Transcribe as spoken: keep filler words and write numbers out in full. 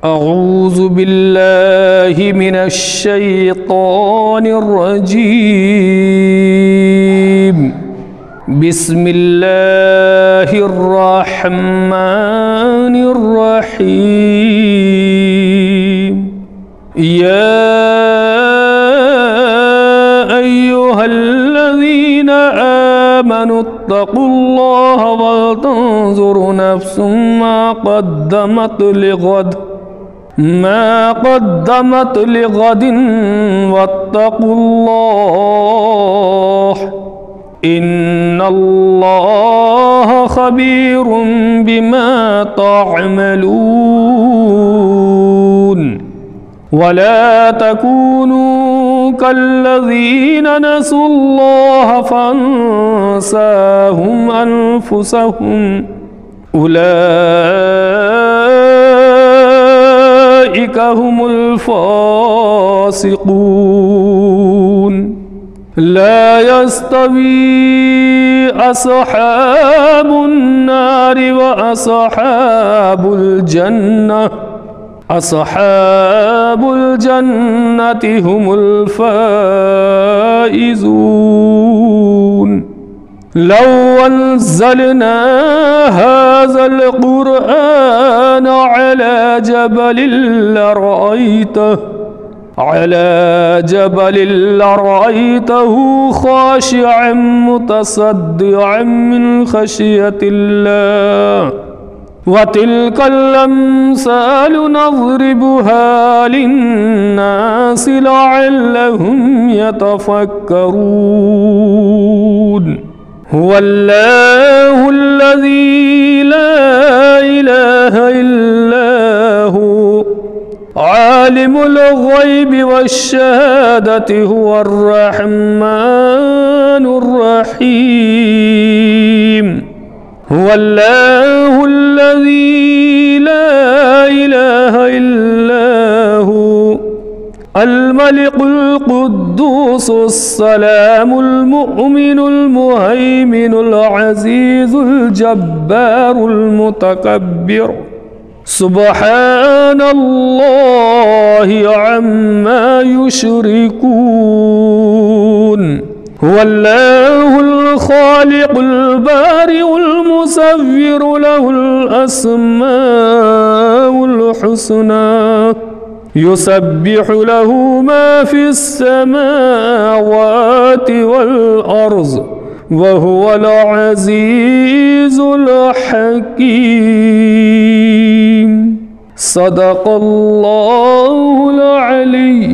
أعوذ بالله من الشيطان الرجيم. بسم الله الرحمن الرحيم. يا أيها الذين آمنوا اتقوا الله ولتنظر نفس ما قدمت لغد ما قدمت لغد واتقوا الله إن الله خبير بما تعملون. ولا تكونوا كالذين نسوا الله فانساهم أنفسهم أولئك هم الفاسقون. لا يستوي أصحاب النار وأصحاب الجنة أصحاب الجنة هم الفائزون. لو أنزلنا هذا القرآن على جبل لرأيته على جبل لرأيته خاشعا متصدعا من خشية الله. وتلك الأمثال نضربها للناس لعلهم يتفكرون. هو الله الذي لا إله إلا هو عالم الغيب والشهادة هو الرحمن الرحيم. هو الله الذي لا إله إلا هو الملك القدوس السلام المؤمن المهيمن العزيز الجبار المتكبر. سبحان الله عما يشركون. هو الله الخالق البارئ المصور له الأسماء الحسنى يسبح له ما في السماوات والأرض وهو العزيز الحكيم. صدق الله العلي